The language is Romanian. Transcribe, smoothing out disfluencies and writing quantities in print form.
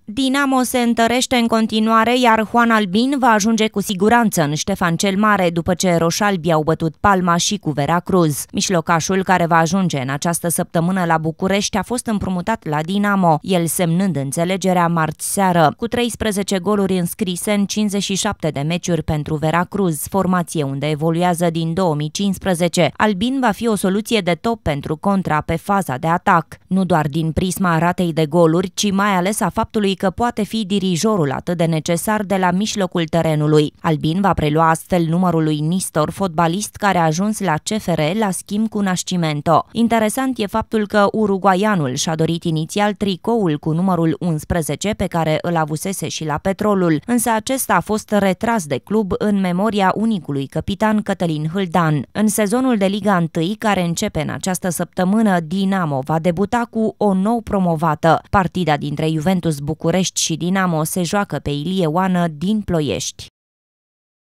Dinamo se întărește în continuare, iar Juan Albin va ajunge cu siguranță în Ștefan cel Mare după ce roșalbii au bătut Palma și cu Veracruz. Mijlocașul, care va ajunge în această săptămână la București, a fost împrumutat la Dinamo, el semnând înțelegerea marți seară. Cu 13 goluri înscrise în 57 de meciuri pentru Veracruz, formație unde evoluează din 2015, Albin va fi o soluție de top pentru contra pe faza de atac, nu doar din prisma ratei de goluri, ci mai ales a faptului că poate fi dirijorul atât de necesar de la mijlocul terenului. Albin va prelua astfel numărul lui Nistor, fotbalist care a ajuns la CFR la schimb cu Nascimento. Interesant e faptul că uruguaianul și-a dorit inițial tricoul cu numărul 11 pe care îl avusese și la Petrolul, însă acesta a fost retras de club în memoria unicului capitan Cătălin Hâldan. În sezonul de Liga 1, care începe în această săptămână, Dinamo va debuta cu o nou promovată. Partida dintre Juventus București și Dinamo se joacă pe Ilie Oană din Ploiești.